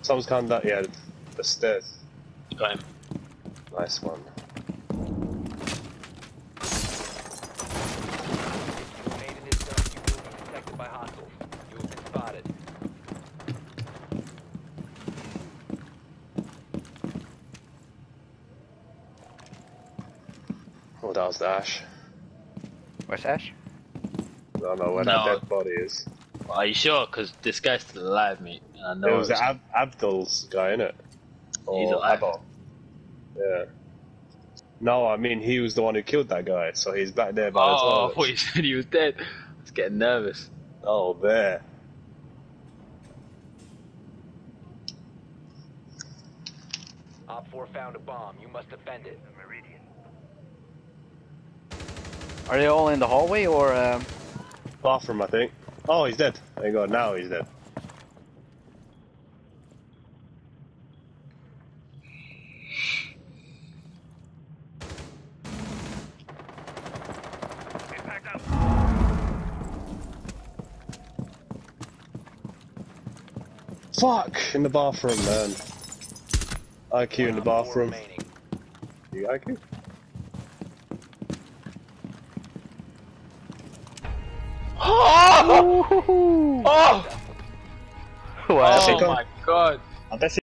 Someone's come down, yeah, the stairs. Got him. Nice one. You remain in this zone, you will be detected by hostiles. You have been spotted. Oh, that was the Ash. Where's Ash? I don't know where No. that dead body is. Are you sure? Because this guy's still alive, mate. I know. It was the Abdul's guy, innit? He's alive. Abel. Yeah. No, I mean he was the one who killed that guy, so he's back there by the Oh, I toilets. thought you said he was dead. I was getting nervous. Oh, there. Op 4 found a bomb. You must defend it. Are they all in the hallway or? Bathroom, I think. Oh, he's dead. There you go. Now he's dead. Fuck! In the bathroom, man. IQ in the Op 4 bathroom. remaining. You IQ? Oh! Oh! What happened? Oh my god! I bet